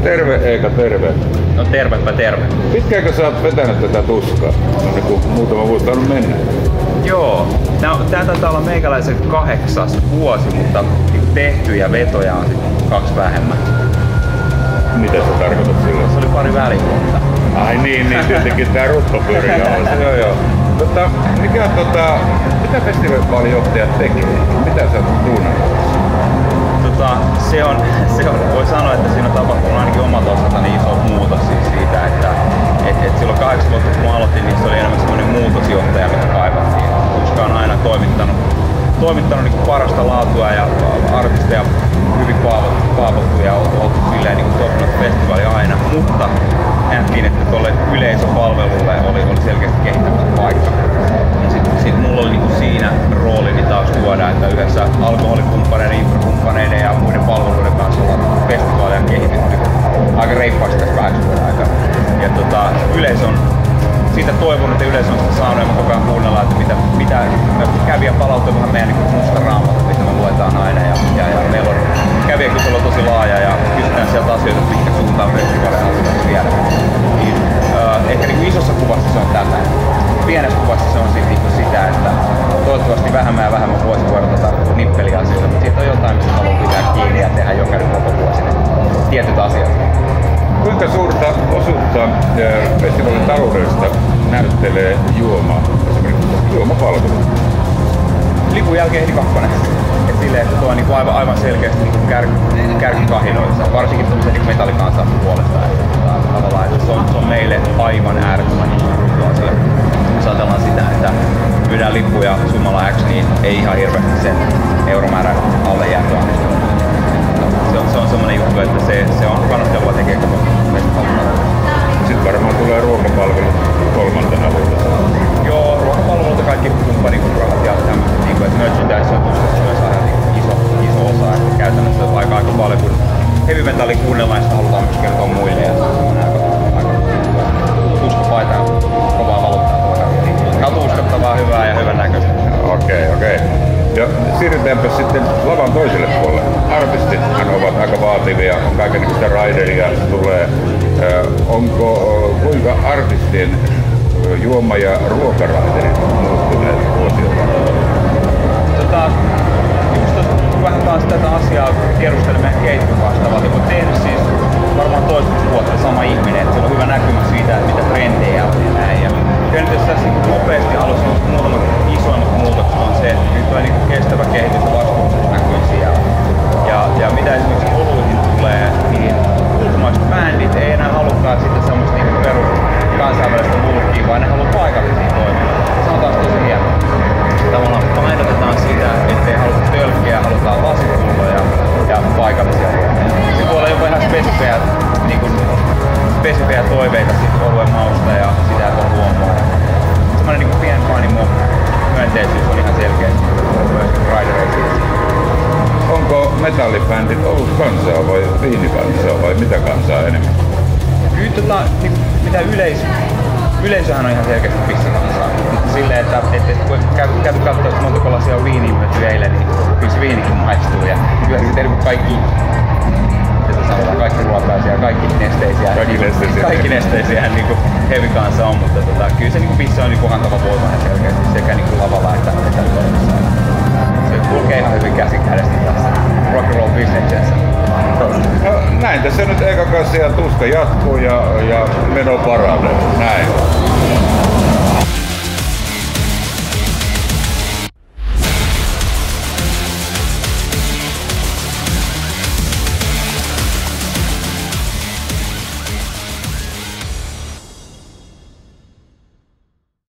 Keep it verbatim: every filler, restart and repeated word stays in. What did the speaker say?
Terve Eeka, terve. No tervepä terve. Pitkäänkö sä oot vetänyt tätä tuskaa? No niin kuin muutama vuosi on mennä. Joo. Tää taitaa olla meikäläisen kahdeksas vuosi, mutta tehtyjä vetoja on sit kaksi vähemmän. Mitä sä tarkoitat silloin? Se oli pari välivuotta. Ai niin, niin tietenkin tää ruppapyöri on. Joo joo. Mutta mikä tota, mitä festivaalijohtajat tekee? Mitä sä oot duunannut? Tota, se on, se on, voi sanoa, että siinä on tapahtunut ainakin omalta osaltani iso muutos siis siitä, että et, et silloin kahdeksan vuotta kun mä aloitin, niin se oli enemmän semmoinen muutosjohtaja, mitä kaivattiin. Koska on aina toimittanut, toimittanut niin kuin parasta laatua ja artisteja hyvin paavottu, paavottu ja oltu, oltu silleen niin top festivaali aina, mutta nähtiin, että tuolle yleisöpalvelulle oli, oli selkeästi kehittämisen paikka. Ja sit, sit mulla oli niinku siinä roolini taas tuoda, että yhdessä alkoholikumppaneiden, infrakumppaneiden ja muiden palveluiden kanssa ollaan festivaalia kehitetty aika reippaasti tässä kahdeksan vuoden aikana. Ja tota, yleisö on, siitä toivon, että yleisö on sitä saanut ja me koko ajan kuunnellaan, että mitä, mitä kävijä palauttaa vähän meidän niin musta raamattu, mitä me luetaan aina. Ja, ja, ja meillä on kävijäkysely on tosi laaja ja kysytään sieltä asioita, että mitkä suuntaan festivaalia halutaan viedä. Niin, äh, ehkä niin isossa kuvassa se on tätä. Pienessä kuvassa se on sit niinku sitä, että toivottavasti vähemmän ja vähemmän vuosi voidaan tätä nippeliasioita, mutta siitä on jotain, mistä haluaa pitää kiinni ja tehdä jokainen koko vuosi tietyt asiat. Kuinka suurta osuutta festivaalin taloudesta näyttelee juoma, esimerkiksi juomapalvelut? Lipun jälkeen heti kakkonen. Et silleen, että tuo on niinku aivan, aivan selkeästi niinku kär, kärkikahinoissa, varsinkin tämmöisen niinku metallikansan puolesta. Että, tavallaan, että se, on, se on meille aivan äärettömän iso asia. Jos ajatellaan sitä, että myydään lippuja summalla X, niin ei ihan hirveästi sen euromäärän alle jää tuonnista. Se on, se on semmoinen juttu, että se, se on kannattelua tekee koko festivaalin. Sitten varmaan tulee ruokapalvelut kolmantena vuodessa. Joo, ruokapalvelut ja kaikki kumppanikumpurahat ja tämmöiset, niin että merchandise on tuskassa myös aina niin iso, iso osa. Että käytännössä aika aika paljon, kun heavy metallia kuunnellaan, sitä halutaan myös kertoa muille. Ja se on aika, aika tuskapaita ja kovaa valuuttaa tuolla. Ihan tuskattavaa, hyvää ja hyvän näköistä. Okei, okei. Ja siirrytäänpä sitten lavan toiselle puolelle. Artistithan ovat aika vaativia, on kaikenlaista raideria tulee. Onko kuinka artistien juoma- ja ruokaraiderit muuttuneet vuosien varrella? Tota, just vähän taas tätä asiaa kerustelimme kehityksen vastaavasti, mutta tehnyt siis varmaan toistakymmentä vuotta sama ihminen, että sillä on hyvä näkymä siitä, että mitä trendejä on ja näin. Ja nyt jos tässä niin nopeasti haluaisin muutamat isoimmat muutokset on se, että nyt on niin kestävä kehitys ja vastuullisuus näkyy siellä. Ja, ja mitä esimerkiksi oluihin tulee, niin ulkomaiset bändit ei enää halukkaan sitä semmoista niin perus kansainvälistä mulkkiä, vaan ne haluaa paikallisia toimijoita. Se on taas tosi hienoa. Tavallaan painotetaan sitä, ettei haluta tölkkiä, halutaan lasipulloja ja paikallisia toimijoita. Sitten voi olla jopa ihan spesifejä, niin kuin, spesifejä toiveita siitä oluen mausta ja sitä, että on luomaa. Semmoinen niin pieni fanimo myönteisyys on ihan selkeästi myös raidereissa. Onko metallibändit ollut kansaa vai viinikansaa vai mitä kansaa enemmän? Kyllä tota, niin, mitä yleis, yleisöhän on ihan selkeästi pissakansaa. Silleen, että et, et, kun käyty katsoa, että montako lasia on viiniä myyty eilen, niin kyllä se viinikin maistuu. Ja kyllä se tehdään kaikki, sanotaan, kaikki ruokaisia ja kaikki nesteisiä. Kaikki nesteisiä. Kaikki nesteisiä niin kuin heavy kanssa on, mutta tota, kyllä se niin pissa on niin puhantava voimainen selkeästi sekä niin kuin lavalla että toimissa. Se kulkee ihan hyvin käsi kädessä tässä rock'n'roll businessissa. No, näin tässä nyt eka kanssa ja tuska jatkuu ja, ja meno paranee. Näin.